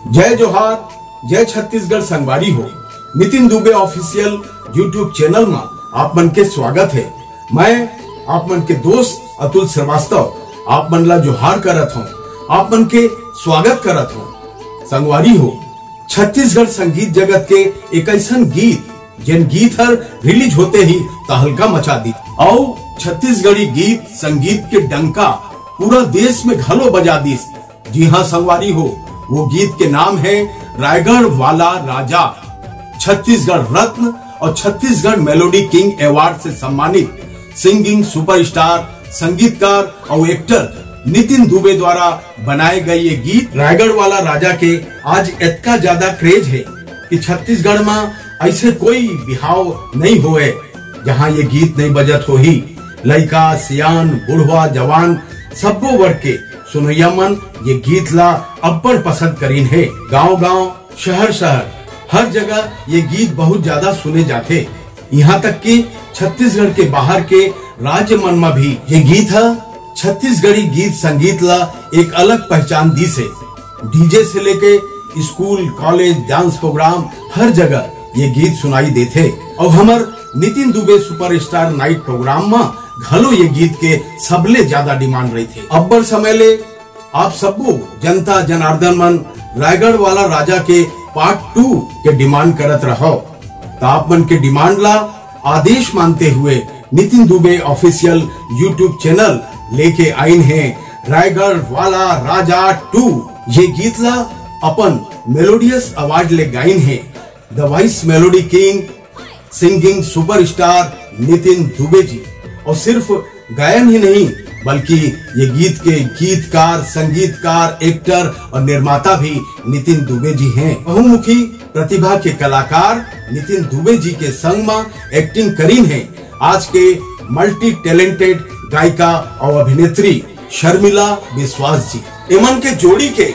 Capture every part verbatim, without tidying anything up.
जय जोहार, जय छत्तीसगढ़ संगवारी हो। Nitin Dubey official YouTube channel में आप मन के स्वागत है। मैं आप मन के दोस्त अतुल श्रीवास्तव आप मन ला जोहार करत हूँ, आप मन के स्वागत करत हूँ। संगवारी हो, छत्तीसगढ़ संगीत जगत के एक ऐसा गीत जिन गीत हर रिलीज होते ही तहलका मचा दी और छत्तीसगढ़ी गीत संगीत के डंका पूरा देश में घलो बजा दी। जी हाँ संगवारी हो, वो गीत के नाम है रायगढ़ वाला राजा। छत्तीसगढ़ रत्न और छत्तीसगढ़ मेलोडी किंग अवार्ड से सम्मानित सिंगिंग सुपरस्टार, संगीतकार और एक्टर नितिन दुबे द्वारा बनाए गए ये गीत रायगढ़ वाला राजा के आज इतना ज्यादा क्रेज है कि छत्तीसगढ़ में ऐसे कोई बिहाव नहीं होए जहाँ ये गीत नहीं बजत हो ही। लड़का सियान बुढ़वा जवान सबको वर्ग के सुनैया मन ये गीत ला अब्बड़ पसंद करीन है। गांव गांव शहर शहर हर जगह ये गीत बहुत ज्यादा सुने जाते। यहाँ तक कि छत्तीसगढ़ के बाहर के राज्य मन में भी ये गीत है छत्तीसगढ़ी गीत संगीत ला एक अलग पहचान दी से। डीजे से लेके स्कूल कॉलेज डांस प्रोग्राम हर जगह ये गीत सुनाई देते और हमार Nitin Dubey superstar night programme में घलो ये गीत के सबले ज्यादा डिमांड रही थे। अब्बर समय ले आप सबको जनता जनार्दन मन रायगढ़ वाला राजा के पार्ट टू के डिमांड करत रहो, तो आप मन के डिमांड ला आदेश मानते हुए Nitin Dubey official YouTube channel लेके आइन है रायगढ़ वाला राजा टू। ये गीत ला अपन मेलोडियस अवार्ड ले गाइन है the voice melody king singing superstar Nitin Dubey ji. और सिर्फ गायन ही नहीं बल्कि ये गीत के गीतकार, संगीतकार, एक्टर और निर्माता भी नितिन दुबे जी हैं। बहुमुखी प्रतिभा के कलाकार नितिन दुबे जी के संग में एक्टिंग करीन है आज के मल्टी टैलेंटेड गायिका और अभिनेत्री शर्मिला विश्वास जी। इमन के जोड़ी के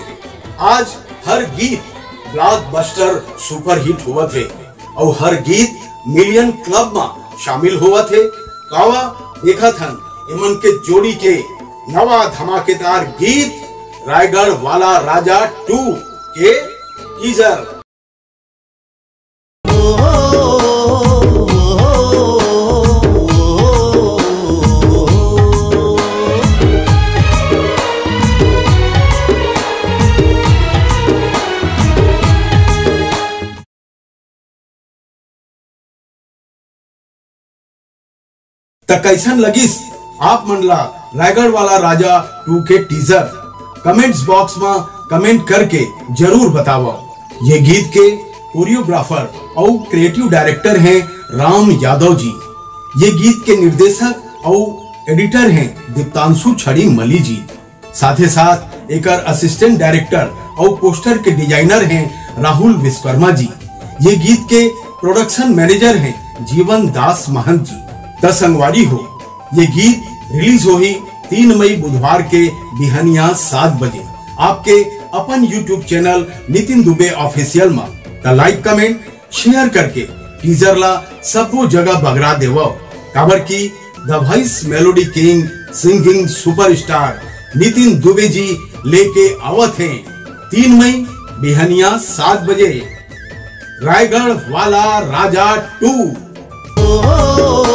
आज हर गीत ब्लॉकबस्टर सुपर हिट हुआ थे और हर गीत मिलियन क्लब में शामिल हुआ थे। कावा देखा था इमन के जोड़ी के नवा धमाकेदार गीत रायगढ़ वाला राजा टू के टीजर। त कैसन लगिस आप मनला रायगढ़ वाला राजा टू के टीजर? कमेंट्स बॉक्स में कमेंट करके जरूर बताओ। ये गीत के कोरियोग्राफर और क्रिएटिव डायरेक्टर हैं राम यादव जी। ये गीत के निर्देशक और एडिटर हैं दीप्तांशु छड़ी मली जी। साथ ही साथ एक असिस्टेंट डायरेक्टर और पोस्टर के डिजाइनर हैं राहुल विश्वकर्मा जी। ये गीत के प्रोडक्शन मैनेजर हैं जीवन दास महंत जी। त संगवारी हो, ये गीत रिलीज हो ही तीन मई बुधवार के बिहनिया सात बजे आपके अपन YouTube channel Nitin Dubey official में त लाइक कमेंट शेयर करके टीजर ला सबो जगह बगरा देवो। काबर की the voice melody king singing superstar Nitin Dubey ji लेके आवत हैं तीन मई बिहनिया सात बजे रायगढ़ वाला राजा टू।